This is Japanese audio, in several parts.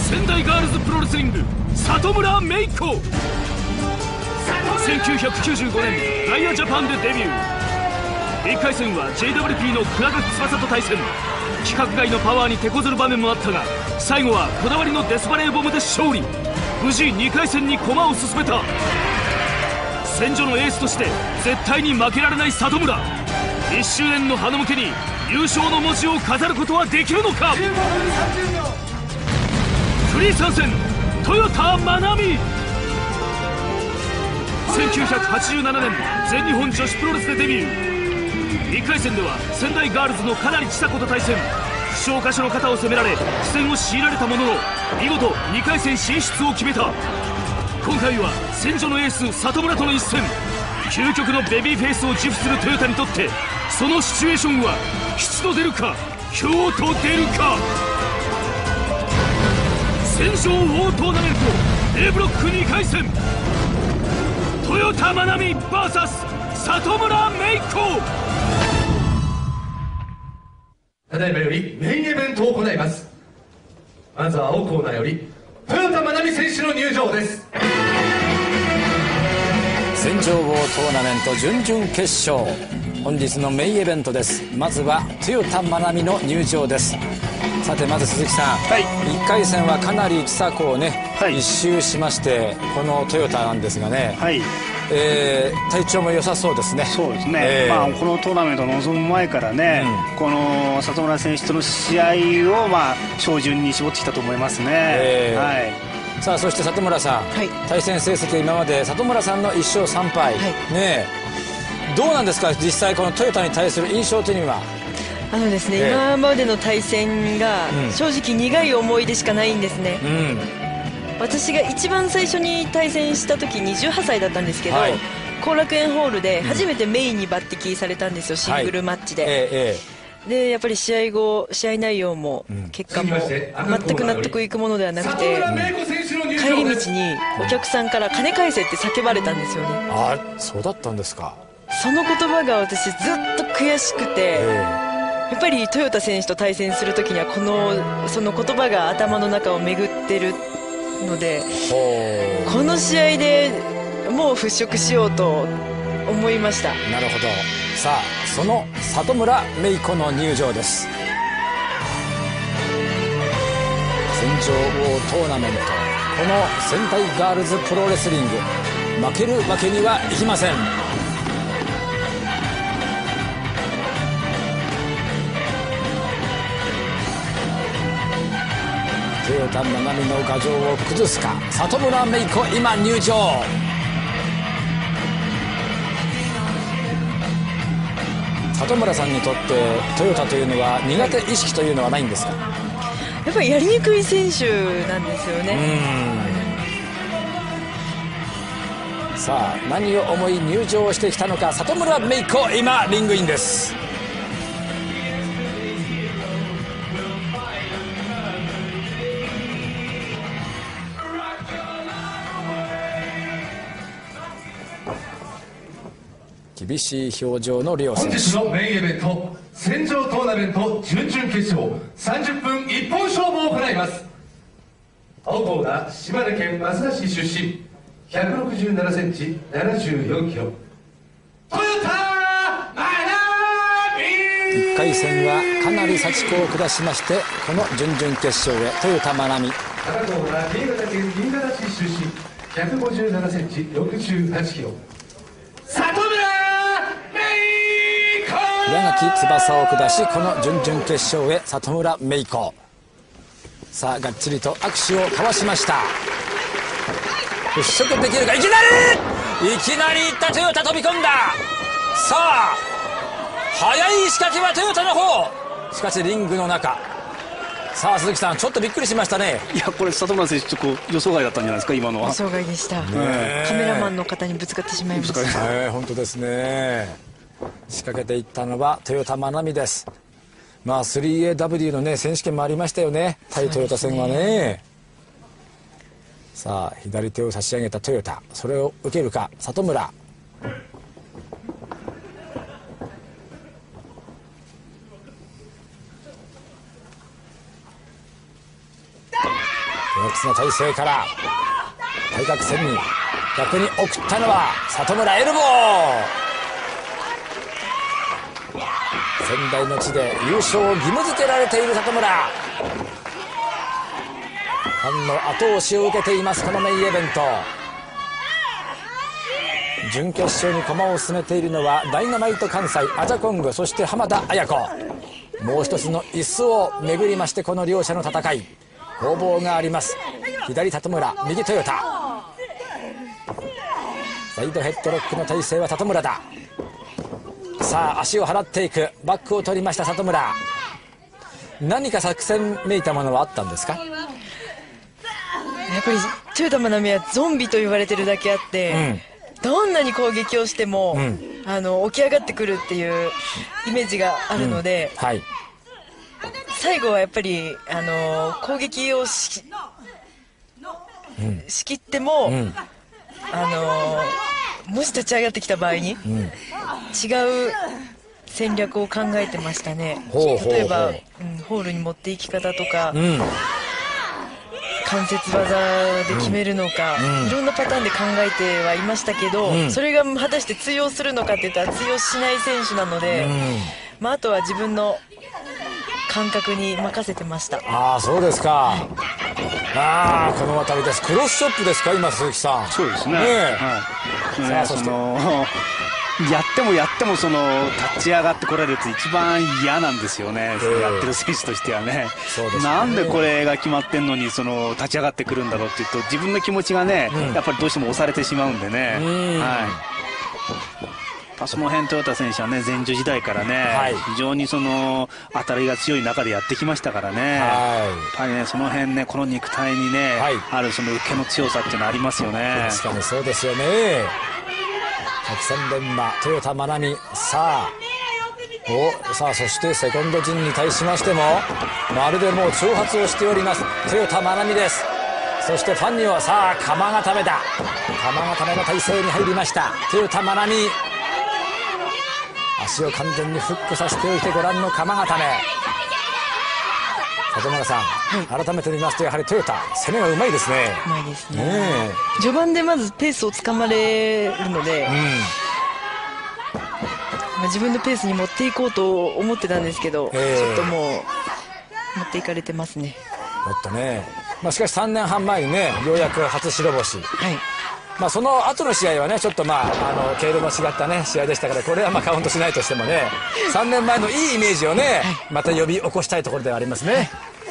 仙台ガールズプロレスリング里村芽衣子。1995年ダイヤジャパンでデビュー。1回戦は JWP の倉垣翼と対戦。規格外のパワーに手こずる場面もあったが、最後はこだわりのデスバレーボムで勝利。無事2回戦に駒を進めた。戦場のエースとして絶対に負けられない里村。1周年の花向けに優勝の文字を飾ることはできるのか。フリー参戦豊田真奈美。1987年全日本女子プロレスでデビュー。1回戦では仙台ガールズのかなり千佐子と対戦。負傷箇所の肩を攻められ苦戦を強いられたものの、見事2回戦進出を決めた。今回は戦場のエース里村との一戦。究極のベビーフェイスを自負するトヨタにとって、そのシチュエーションは吉と出るか凶と出るか。戦場王トーナメント A ブロック2回戦、豊田真奈美 VS 里村芽衣子。 ただいまよりメインイベントを行います。まずは青コーナーより豊田真奈美選手の入場です。 戦場王トーナメント準々決勝、本日のメインイベントです。まずは豊田真奈美の入場です。さてまず鈴木さん、1回戦はかなり千佐子をね、一周しまして、この豊田なんですがね、体調も良さそうですね。 そうですね、このトーナメントに臨む前からね、この里村選手との試合を照準に絞ってきたと思いますね。 さあそして里村さん、対戦成績今まで里村さんの1勝3敗、どうなんですか、実際このトヨタに対する印象というのは。 ですね、今までの対戦が正直苦い思い出しかないんですね。私が一番最初に対戦した時28歳だったんですけど、後楽園ホールで初めてメインに抜擢されたんですよ、シングルマッチで。でやっぱり試合後、試合内容も結果も全く納得いくものではなくて、帰り道にお客さんから金返せって叫ばれたんですよね。 あ、そうだったんですか。 その言葉が私ずっと悔しくて、やっぱり豊田選手と対戦するときにはその言葉が頭の中を巡ってるので、この試合でもう払拭しようと思いました。 なるほど。さあその里村芽衣子の入場です。戦場王トーナメント、この仙台ガールズプロレスリング、負けるわけにはいきません。豊田真奈美の牙城を崩すか、里村芽衣子今入場。里村さんにとってトヨタというのは苦手意識というのはないんですか。 やっぱりやりにくい選手なんですよね。 さあ何を思い入場してきたのか、里村芽衣子今リングインです。厳しい表情の両選手。 本日のメインイベント戦場トーナメント準々決勝、30分一本勝負を行います。青コーナー島根県益田市出身、167センチ74キロ、豊田真奈美。 1回戦はかなり幸子を下しまして、この準々決勝へ豊田真奈美。 赤コーナー新潟県新潟市出身、157センチ68キロ、里村稲垣翼を下し、この準々決勝へ里村芽衣子。さあがっちりと握手を交わしました。払拭できるか。いきなりいったトヨタ、飛び込んだ。さあ早い仕掛けはトヨタの方。しかしリングの中。さあ鈴木さん、ちょっとびっくりしましたね。 いや、これ里村選手ちょっと予想外だったんじゃないですか、今のは。 予想外でした。カメラマンの方にぶつかってしまいました。 本当ですね。仕掛けていったのは豊田真奈美です。3AW のね選手権もありましたよね、対トヨタ戦はね。さあ左手を差し上げたトヨタ、それを受けるか里村。 4つの体勢から対角線に逆に送ったのは里村。エルボー。仙台の地で優勝を義務付けられている里村。ファンの後押しを受けています、このメインイベント。準決勝に駒を進めているのはダイナマイト関西、アジャコング、そして浜田綾子。もう一つの椅子を巡りまして、この両者の戦い、攻防があります。左里村、右トヨタ。サイドヘッドロックの体勢は里村だ。さあ足を払っていく、バックを取りました里村。何か作戦めいたものはあったんですか？ やっぱり豊田真奈美はゾンビと言われてるだけあって、どんなに攻撃をしても、起き上がってくるっていうイメージがあるので、 はい、 最後はやっぱり攻撃を仕切っても、もし立ち上がってきた場合に、違う戦略を考えてましたね。例えば、ホールに持っていき方とか、関節技で決めるのか、いろんなパターンで考えてはいましたけど、それが果たして通用するのかっていったら通用しない選手なので、あとは自分の感覚に任せてました。 ああ、そうですか。ああ、この辺りです。クロスチョップですか、今鈴木さん。 そうですね。 さあ、そしてやっても立ち上がってこられると一番嫌なんですよね、やってる選手としてはね。なんでこれが決まってんのに立ち上がってくるんだろうっていうと、自分の気持ちがね、やっぱりどうしても押されてしまうんでね。その辺トヨタ選手はね、前女時代からね、非常に当たりが強い中でやってきましたからね。やっぱりね、その辺ね、この肉体にね、ある受けの強さっていうのはありますよね。 確かにそうですよね。百戦錬磨、豊田真奈美。さあ、そしてセコンド陣に対しましてもまるでもう挑発をしております豊田真奈美です。そしてファンにはさあ鎌固めだ。鎌固めの体勢に入りました豊田真奈美。足を完全にフックさせておいてご覧の鎌固め。里村さん、改めて見ますとやはりトヨタ攻めがうまいですね。 うまいですね。序盤でまずペースをつかまれるので、自分のペースに持っていこうと思ってたんですけど、ちょっともう持っていかれてますね。 もっとね、しかし3年半前にね、ようやく初白星。その後の試合はね、ちょっと毛色の違ったね試合でしたから、これはカウントしないとしてもね、3年前のいいイメージをね、また呼び起こしたいところではありますね。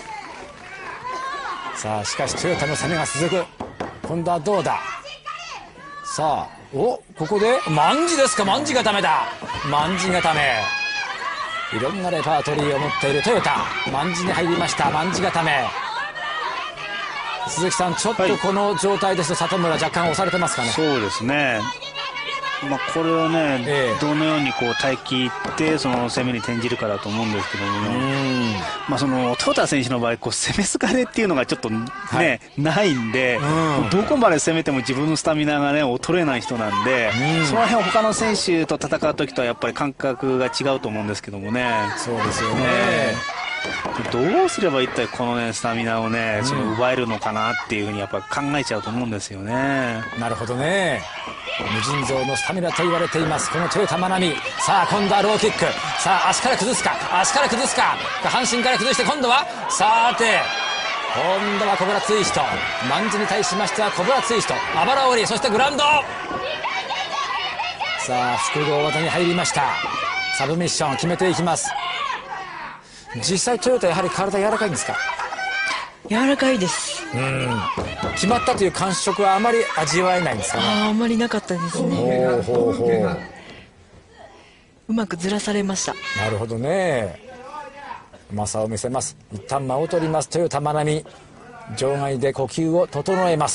さあしかしトヨタの攻めが続く。今度はどうだ。さあここで卍ですか。卍固めだ。卍固め、いろんなレパートリーを持っているトヨタ。卍に入りました。卍固め。鈴木さん、ちょっとこの状態ですと里村若干押されてますかね。 そうですね。これをね、どのように耐え切って攻めに転じるかだと思うんですけども、トヨタ選手の場合攻め疲れっていうのがちょっとね、ないんで、どこまで攻めても自分のスタミナがね衰えない人なんで、その辺他の選手と戦う時とはやっぱり感覚が違うと思うんですけどもね。 そうですよね。 どうすれば一体このねスタミナをね奪えるのかなっていうふうにやっぱ考えちゃうと思うんですよね。 なるほどね。無尽蔵のスタミナと言われていますこの豊田真奈美。さあ今度はローキック。さあ足から崩すか、足から崩すか、半身から崩して今度はさて今度はコブラツイスト。卍に対しましてはコブラツイスト、あばら折り、そしてグラウンド。さあ複合技に入りました。サブミッションを決めていきます。実際トヨタやはり体柔らかいんですか。 柔らかいです。 決まったという感触はあまり味わえないんですかね。 あまりなかったですね。うまくずらされました。 なるほどね。うまさを見せます。一旦間を取ります豊田真奈美。場外で呼吸を整えます。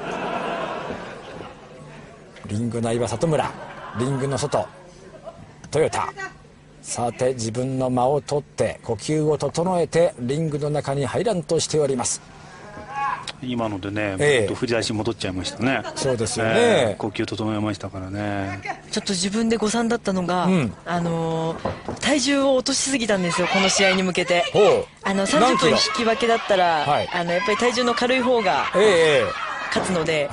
リング内は里村、リングの外トヨタ。さて自分の間を取って呼吸を整えてリングの中に入らんとしております。 今のでね、振り出し戻っちゃいましたね。 そうですよね、 呼吸整えましたからね。 ちょっと自分で誤算だったのが、体重を落としすぎたんですよ、この試合に向けて。30分引き分けだったら、やっぱり体重の軽い方が勝つので、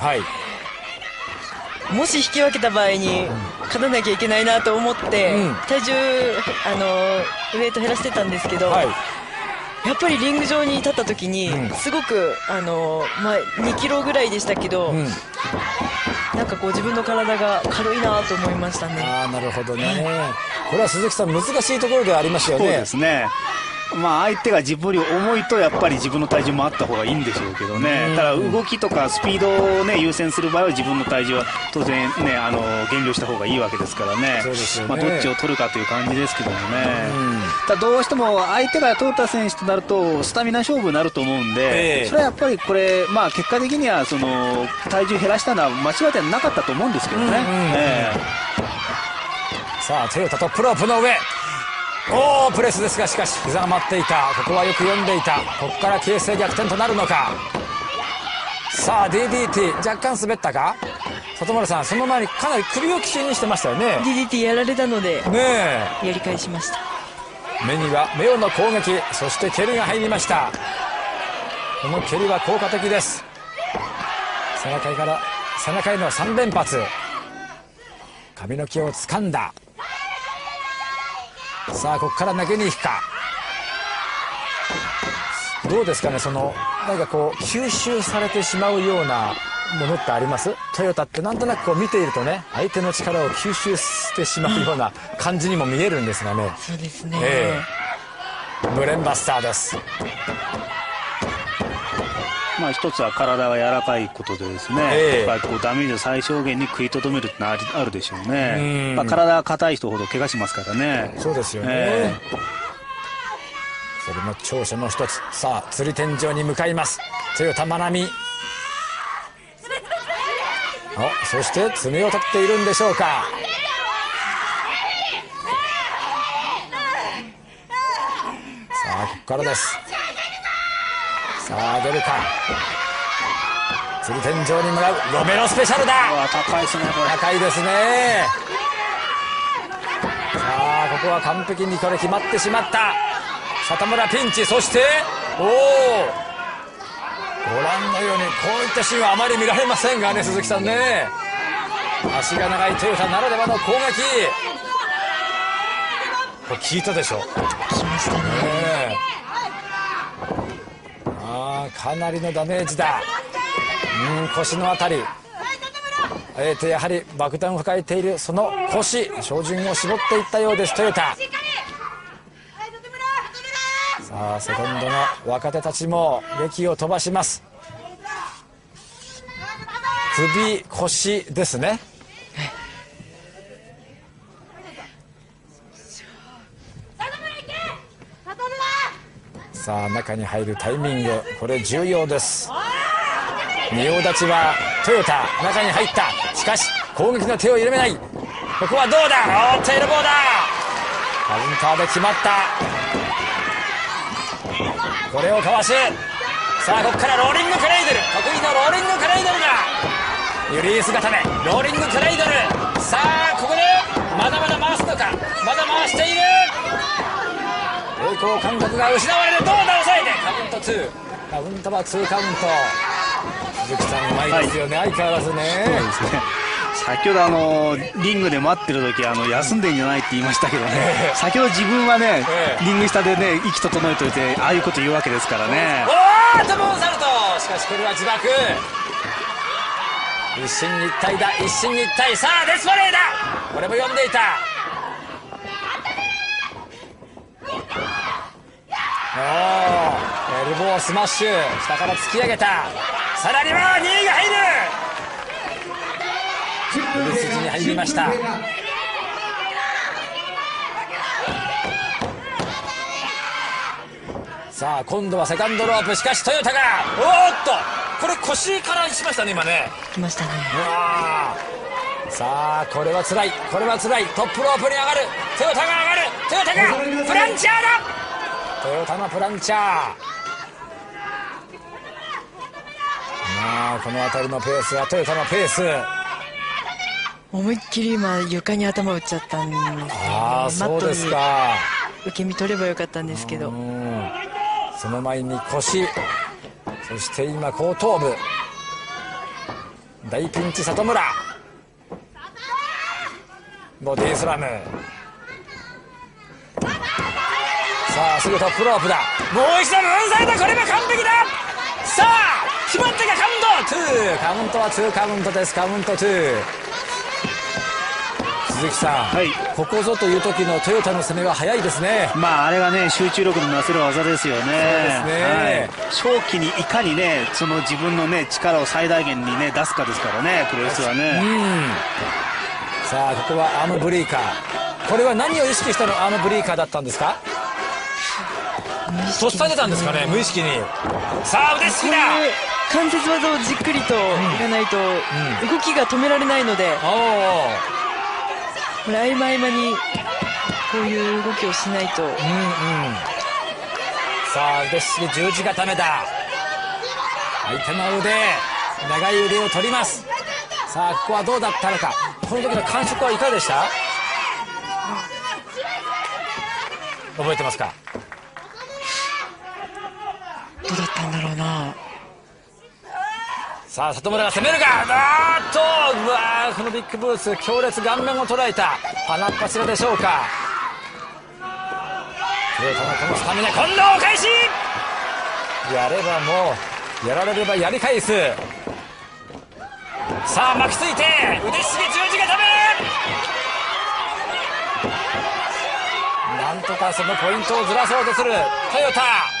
もし引き分けた場合に勝たなきゃいけないなと思って、体重ウエイト減らしてたんですけど、やっぱりリング上に立った時にすごく2キロぐらいでしたけど、なんかこう自分の体が軽いなと思いましたね。 なるほどね。これは鈴木さん難しいところではありますよね。 そうですね。相手が自分より重いとやっぱり自分の体重もあった方がいいんでしょうけどね。ただ動きとかスピードをね優先する場合は自分の体重は当然ね減量した方がいいわけですからね。 そうですよね。 どっちを取るかという感じですけどもね。ただどうしても相手が豊田選手となるとスタミナ勝負になると思うんで、それはやっぱりこれ結果的にはその体重減らしたのは間違いではなかったと思うんですけどね。 さあ豊田トップロープの上。プレスですが、しかし膝が待っていた。ここはよく読んでいた。ここから形勢逆転となるのか。さあ DDT 若干滑ったか。里村さん、その前にかなり首を起点にしてましたよね。 DDT やられたのでやり返しました。 目には目をの攻撃、そして蹴りが入りました。この蹴りは効果的です。背中への3連発。髪の毛を掴んだ。さあここから投げに行くか。どうですかね、なんかこう吸収されてしまうようなものってあります？トヨタってなんとなくこう見ているとね、相手の力を吸収してしまうような感じにも見えるんですがね。 そうですね、 ブレンバスターです。 一つは体が柔らかいことでですね、やっぱりこうダメージを最小限に食いとどめるってのはあるでしょうね。体が硬い人ほど怪我しますからね。 そうですよね。それも長所の一つ。さあ釣り天井に向かいます豊田真奈美。そして爪を取っているんでしょうか。さあここからです。さあ出るか。釣り天井に向かうロメロスペシャルだ。 高いですね、これ。 高いですね。さあここは完璧にこれ決まってしまった。里村ピンチ。そしてご覧のようにこういったシーンはあまり見られませんがね、鈴木さんね。足が長いトヨタならではの攻撃。これ効いたでしょ。 効きましたね。 かなりのダメージだ。腰のあたり、やはり爆弾を抱えているその腰、照準を絞っていったようです、トヨタ。さあセコンドの若手たちも檄を飛ばします。首腰ですね。さあ中に入るタイミング、これ重要です。仁王立ちはトヨタ、中に入った。しかし攻撃の手を緩めない。ここはどうだ。エルボーだ。カウンターで決まった。これをかわす。さあここからローリングクレイドル、得意のローリングクレイドルだ。ユリース固めローリングクレイドル。さあここでまだまだ回すのか。まだ回している。平行感覚が失われる。どうだ。抑えてカウント2。カウントは2カウント。鈴木さんうまいですよね、相変わらずね。 そうですね。先ほどリングで待ってる時休んでんじゃないって言いましたけどね、先ほど自分はね、リング下でね息整えといてああいうこと言うわけですからね。 トモンサルト。しかしこれは自爆。一進一退だ、一進一退。さあデスバレーだ。これも読んでいた。エルボースマッシュ、下から突き上げた。さらには2位が入る。首筋に入りました。さあ今度はセカンドロープ。しかしトヨタがこれ腰からしましたね、今ね。 来ましたね。 さあこれはつらい、これはつらい。トップロープに上がる。トヨタが上がる。トヨタがプランチャーだ。トヨタのプランチャー。 この辺りのペースはトヨタのペース。 思いっきり今床に頭打っちゃったんですよね。 そうですか。 受け身取ればよかったんですけど、 その前に腰、そして今後頭部、大ピンチ里村、ボディスラム。さあすぐトップロープだ。もう一度ムーンサルト、これは完璧だ。さあ決まってか、カウント2、カウントは2カウントです。カウント2。鈴木さん、はい、ここぞという時のトヨタの攻めは早いですね。 あれがね、集中力のなせる技ですよね。 そうですね、 はい、長期にいかにね、その自分のね、力を最大限にね、出すかですからね、プロレスはね。 さあここはアームブリーカー。これは何を意識したのアームブリーカーだったんですか？とっさに出たんですかね、無意識に。さあ腕すきだ。 関節技をじっくりといかないと動きが止められないので、合間合間にこういう動きをしないと。 さあ腕すき十字固めだ。相手の腕、長い腕を取ります。さあここはどうだったのか。この時の感触はいかがでした？覚えてますか？ どうだったんだろうな。さあ里村が攻めるが、うわー、このビッグブーツ、強烈顔面を捉えた鼻っ柱でしょうか。トヨタのこのスタミナ、今度お返し。やればもう、やられればやり返す。さあ巻きついて腕ひしぎ十字固め。なんとかそのポイントをずらそうとするトヨタ。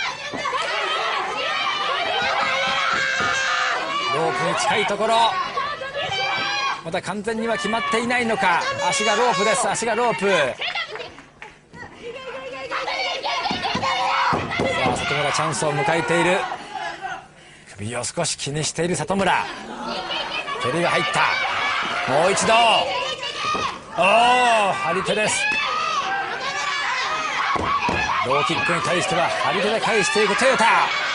ロープに近いところ、まだ完全には決まっていないのか。足がロープです。足がロープ。さあ里村チャンスを迎えている。首を少し気にしている里村。蹴りが入った。もう一度。張り手です。ローキックに対しては張り手で返していくトヨタ。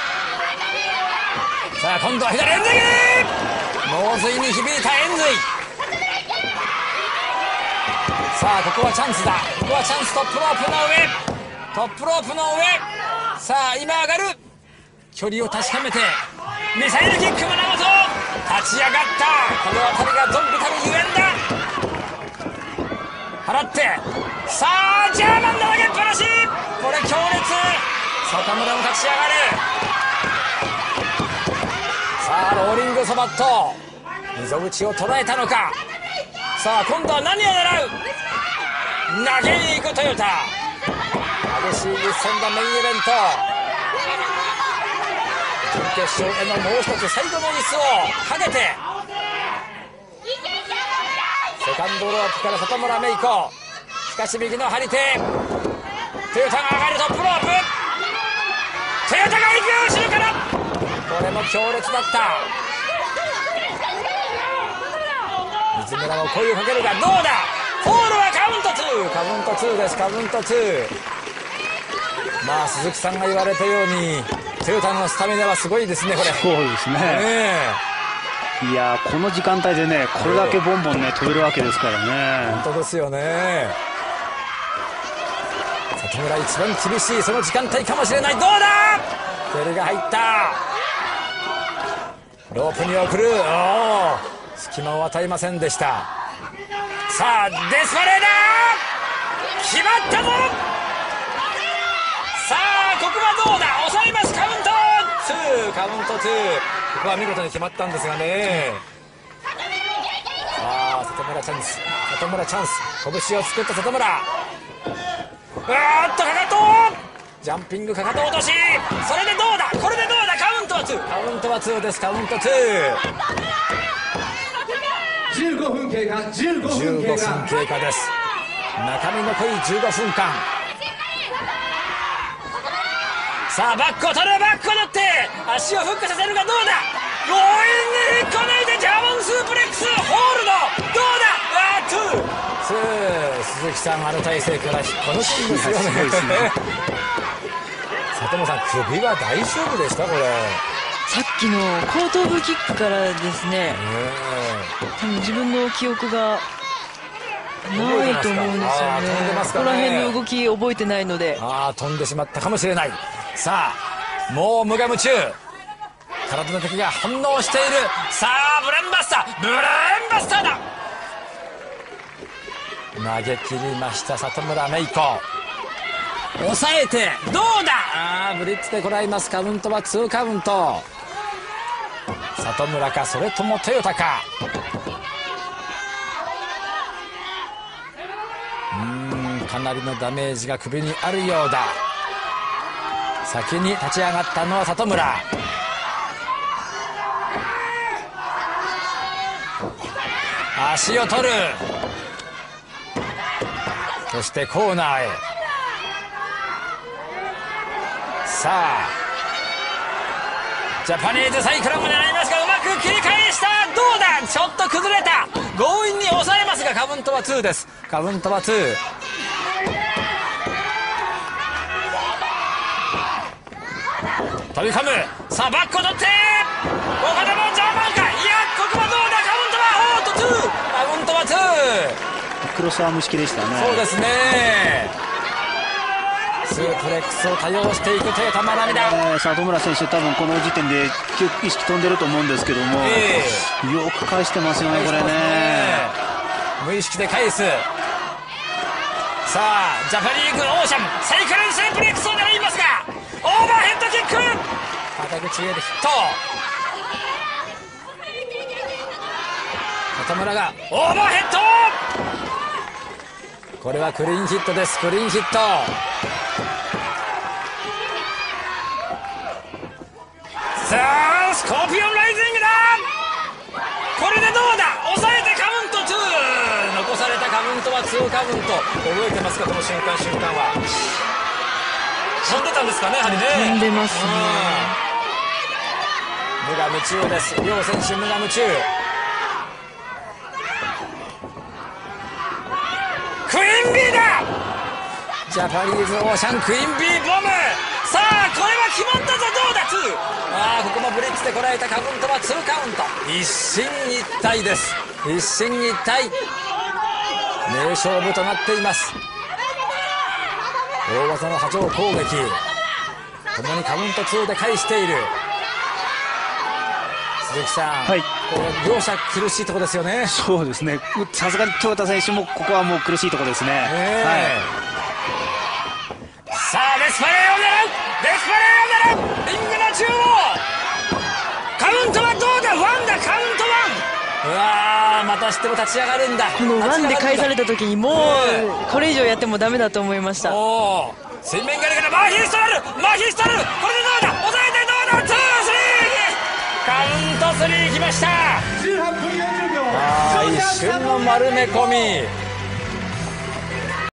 さあ今度は左円髄、猛髄に響いた円髄。さあここはチャンスだ。ここはチャンス。トップロープの上、トップロープの上。さあ今上がる。距離を確かめてミサイルキック、胸元立ち上がった。この辺りがゾンビたるゆえんだ。払って、さあジャーマンの投げっぱなし。これ強烈。里村も立ち上がる。さあローリングソバット、溝口を捉えたのか。さあ今度は何を狙う。投げに行くトヨタ。激しい一戦だ。メインイベント準決勝へのもう一つ最後のミスをかけて、セカンドロープから里村芽衣子、しかし右の張り手。トヨタが上がる。トップロープ、トヨタが行く。後ろからこれも強烈だった。水村も声をかけるがどうだ。フォールはカウント2。カウント2です。カウント2。まあ鈴木さんが言われたようにトヨタのスタミナはすごいですね。これそうですね。いやこの時間帯でね、これだけボンボンね飛べるわけですからね。 本当ですよね。里村一番厳しいその時間帯かもしれない。どうだ。蹴りが入った。ロープに送る。隙間を与えませんでした。さあデスパレーダー決まったぞ。さあここはどうだ。抑えます。カウント2。カウント2。ここは見事に決まったんですがね。さあ里村チャンス。里村チャンス。拳を作った里村。かかとジャンピングかかと落とし。それでどうだ。これでどうだ。カウントは2。カウントは2です。カウント2。 15分経過。15分経過です。中身の濃い15分間。さあバックを取る。バックを取って足をフックさせるがどうだ。強引に引っこ抜いてジャーマンスープレックスホールド。どうだ。鈴木さん、あの体勢から引っこ抜くんですよね。里村さん、首は大丈夫でしたこれ。 さっきの後頭部キックからですね、多分自分の記憶がないと思うんですよね。ここら辺の動き覚えてないので、 飛んでしまったかもしれない。さあもう無我夢中、体の敵が反応している。さあブレーンバスターだ。投げ切りました里村芽衣子。抑えてどうだ。ブリッツでこらえます。カウントは2カウント。里村かそれとも豊田か。かなりのダメージが首にあるようだ。先に立ち上がったのは里村。足を取る。そしてコーナーへ。さあジャパニーズサイクロンも狙いますが、うまく切り返した。どうだ。ちょっと崩れた。強引に抑えますがカウントは2です。カウントは2。飛び込む。さあバックを取って、ここでもジャーマンか。いやここはどうだ。カウントは2。 クロスアーム式でしたね。 そうですね。スープレックスを多用していく豊田真奈美だ。 里村選手多分この時点で意識飛んでると思うんですけども、よく返してますよねこれね。 無意識で返す。さあジャパニーグオーシャンサイクルンスープレックスを狙いますが、オーバーヘッドキック。肩口へでヒット。里村がオーバーヘッド。これはクリーンヒットです。クリーンヒット。さあスコーピオンライジングだ。これでどうだ。抑えてカウント2。残されたカウントは2カウント。覚えてますかこの瞬間は。飛んでたんですかね。やはりね飛んでますね。 無我夢中です。両選手無我夢中。クイーンビーだ。ジャパニーズオーシャンクイーンビーボム。さあこれは決まったぞ。どうだ2。ここもブリッジでこらえたカウントは2カウント。一進一退です。一進一退。名勝負となっています。大技の波状攻撃ともにカウント2で返している。鈴木さん、これ両者苦しいところですよね。 そうですね。さすがに豊田選手もここはもう苦しいところですね。 さあレスパレーを狙う。リングの中央。カウントはどうだ。1だ。カウント1。またしても立ち上がるんだ。 この1で返された時にもうこれ以上やってもダメだと思いました。 水面からマヒストラル。これでどうだ。抑えてどうだ。2、3。カウント3いきました。 18分40秒。 一瞬の丸め込み。